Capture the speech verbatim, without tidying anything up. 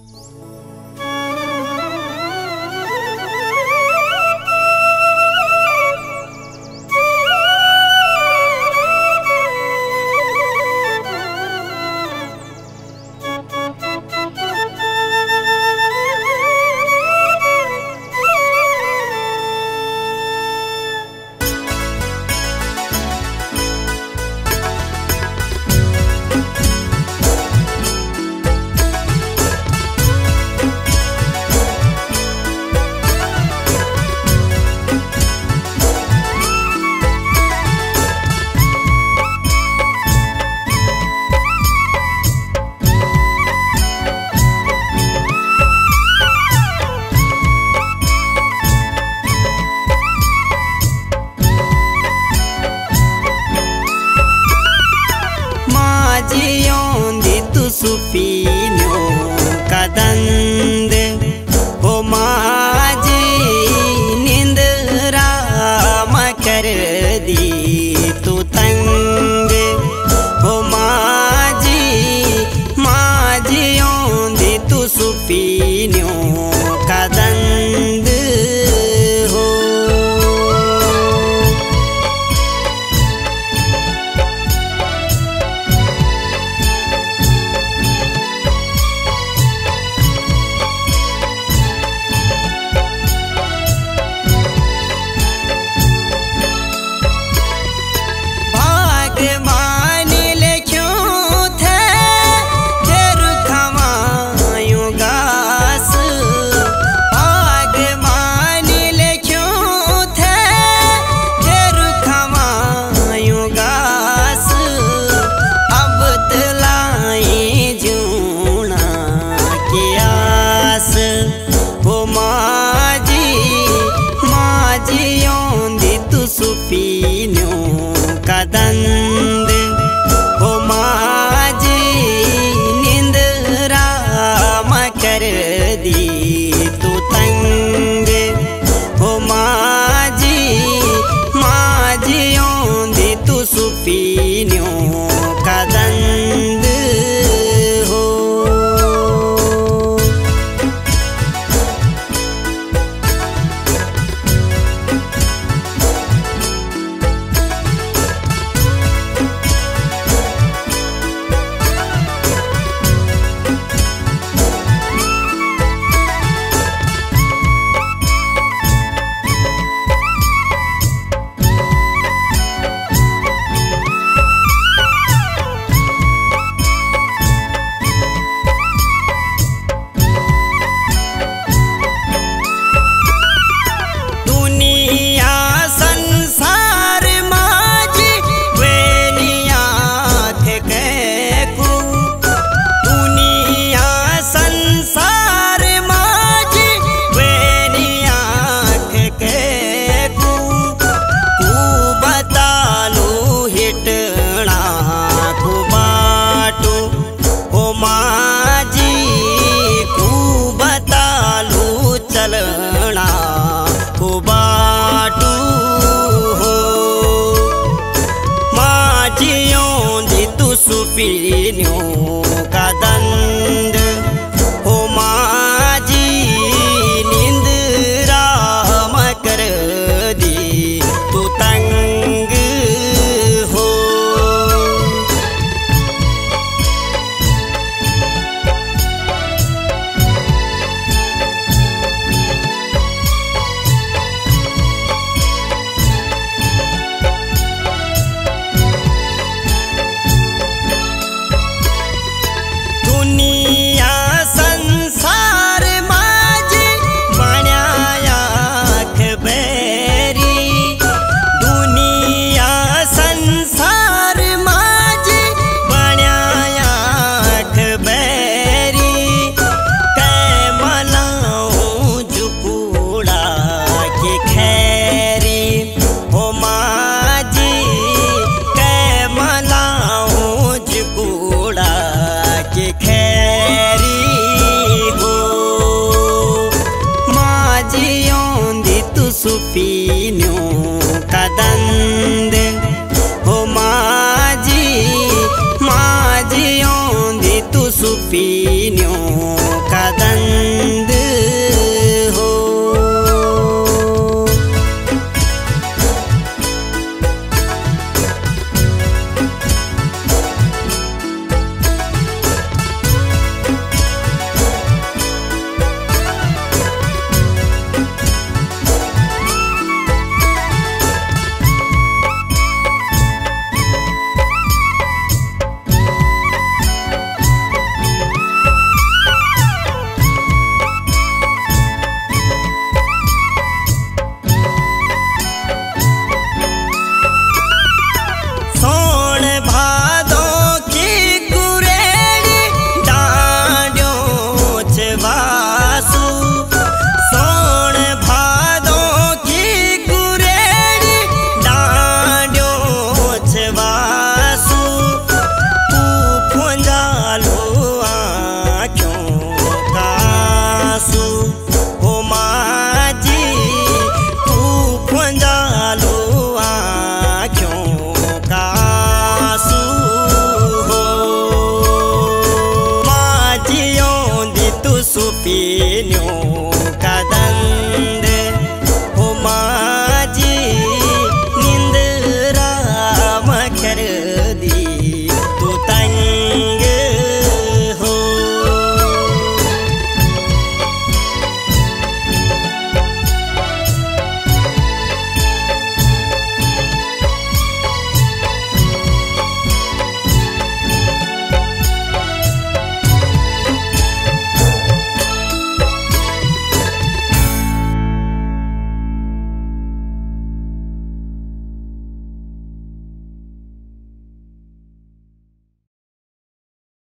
सुपीन्यो कदंद हो माजी निंदरा मकर दी तू तंग हो माजी माजियों दी तू सुपीन्यो कदंद हो। सुपीन्यो कदंद हो माजी निंदरा मकर दी तू तंग हो माजी माजियों दी तू सुपीन्यो कदंद हो। चलना को बाटू हो माजियों दी तू सुपीन्यो कदंद हो माजी निंदरा मकर दी तू तंग हो। दुनिया संसार माजी बन्याया खबेरी दुनिया संसार माजी बन्याया खबेरी कै मलाऊं जुकूड़ा की खैरी हो माजी कै मलाऊं जुकूड़ा की खैरी हो माजियों दी तू सुपीन्यो कदंद हो माजी माजियों दी तू सुपीन्यो